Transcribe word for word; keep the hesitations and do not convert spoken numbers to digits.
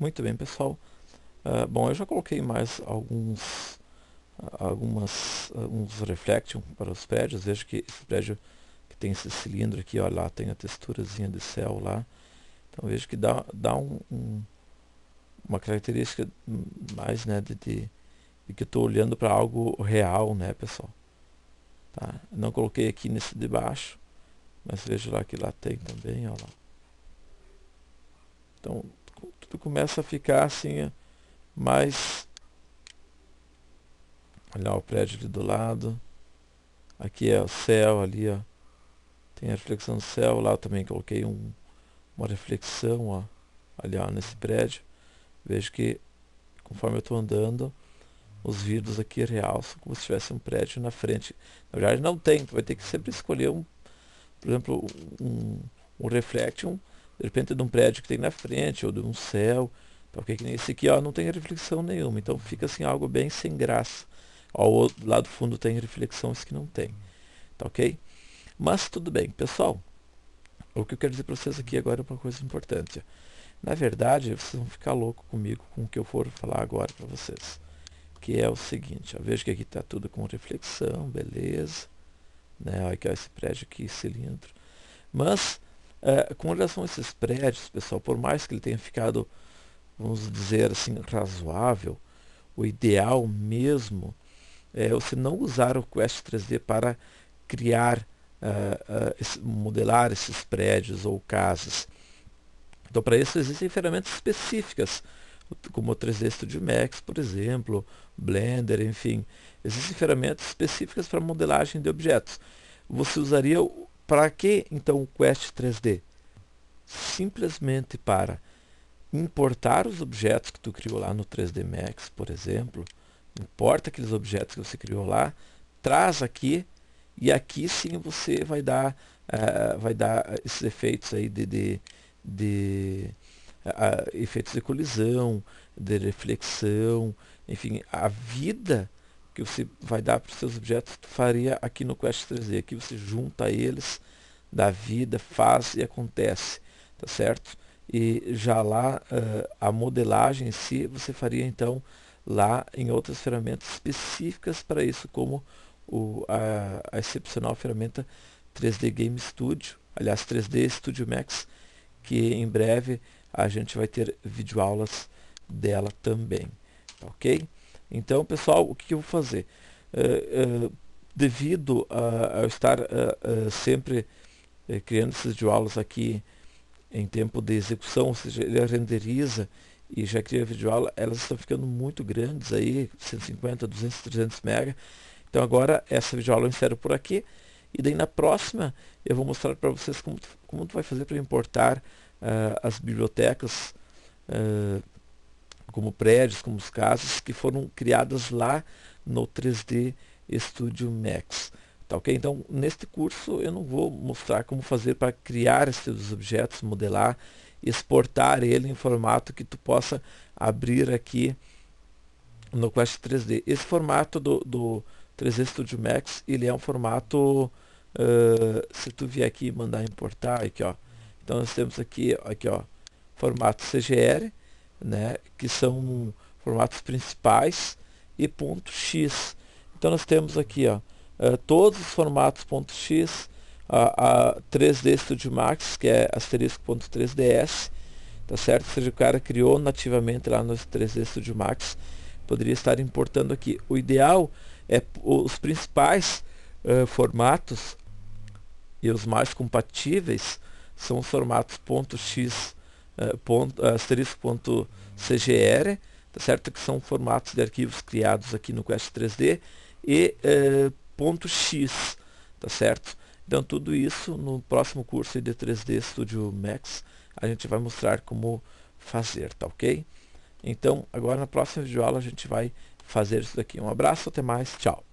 Muito bem, pessoal. Uh, bom, eu já coloquei mais alguns algumas alguns reflection para os prédios. Vejo que esse prédio que tem esse cilindro aqui, ó, lá tem a texturazinha de céu lá. Então vejo que dá, dá um, um, uma característica mais, né, de, de, de que eu estou olhando para algo real, né, pessoal. Tá? Não coloquei aqui nesse de baixo, mas vejo lá que lá tem também, ó lá. Então tudo começa a ficar assim mais. Olha lá o prédio ali do lado. Aqui é o céu, ali ó, tem a reflexão do céu. Lá eu também coloquei um, uma reflexão, ó, ali ó, nesse prédio. Vejo que conforme eu estou andando, os vidros aqui realçam como se tivesse um prédio na frente. Na verdade não tem, tu vai ter que sempre escolher um, por exemplo, um, um reflection, de repente de um prédio que tem na frente, ou de um céu. Tá, okay? Que nem esse aqui, ó, não tem reflexão nenhuma, então fica assim algo bem sem graça. Ó, o outro, lá do fundo tem reflexão, esse que não tem. Tá ok? Mas tudo bem, pessoal. O que eu quero dizer para vocês aqui agora é uma coisa importante. Na verdade, vocês vão ficar loucos comigo com o que eu for falar agora para vocês. Que é o seguinte, ó, vejo que aqui está tudo com reflexão, beleza. Né? Olha aqui, ó, esse prédio aqui, cilindro. Mas, é, com relação a esses prédios, pessoal, por mais que ele tenha ficado, vamos dizer assim, razoável, o ideal mesmo é você não usar o Quest três D para criar, uh, uh, esse, modelar esses prédios ou casas. Então, para isso existem ferramentas específicas, como o três D Studio Max, por exemplo, Blender, enfim. Existem ferramentas específicas para modelagem de objetos. Você usaria para que então o Quest três D? Simplesmente para importar os objetos que tu criou lá no três D Max, por exemplo. Importa aqueles objetos que você criou lá, traz aqui, e aqui sim você vai dar, uh, vai dar esses efeitos aí de, de, de uh, efeitos de colisão, de reflexão, enfim, a vida que você vai dar para os seus objetos, tu faria aqui no Quest três D. Aqui você junta eles, dá vida, faz e acontece, tá certo? E já lá, uh, a modelagem em si, você faria então lá em outras ferramentas específicas para isso, como o, a, a excepcional ferramenta três D Game Studio, aliás três D Studio Max, que em breve a gente vai ter videoaulas dela também, ok? Então, pessoal, o que eu vou fazer? Uh, uh, devido a, a eu estar uh, uh, sempre uh, criando essas videoaulas aqui em tempo de execução, ou seja, ele renderiza e já cria videoaula, elas estão ficando muito grandes aí, cento e cinquenta, duzentos, trezentos mega. Então agora essa videoaula eu encerro por aqui, e daí na próxima eu vou mostrar para vocês como, como tu vai fazer para importar uh, as bibliotecas, uh, como prédios, como as casas que foram criadas lá no três D Studio Max. Tá, ok? Então, neste curso eu não vou mostrar como fazer para criar esses objetos, modelar, exportar ele em formato que tu possa abrir aqui no Quest três D. Esse formato do, do três D Studio Max, ele é um formato, uh, se tu vier aqui e mandar importar, aqui, ó. Então nós temos aqui, aqui, ó, formato C G R, né, que são formatos principais, e ponto .x. Então nós temos aqui, ó, uh, todos os formatos ponto .x, a, a três D Studio Max, que é asterisco ponto três D S, tá certo? Ou seja, o cara criou nativamente lá no três D Studio Max, poderia estar importando aqui. O ideal é os principais uh, formatos e os mais compatíveis são os formatos .x, uh, ponto, uh, asterisco ponto C G R, tá certo? Que são formatos de arquivos criados aqui no Quest três D, e uh, ponto .x, tá certo? Então tudo isso no próximo curso de três D Studio Max a gente vai mostrar como fazer, tá ok? Então agora na próxima videoaula a gente vai fazer isso daqui. Um abraço, até mais, tchau!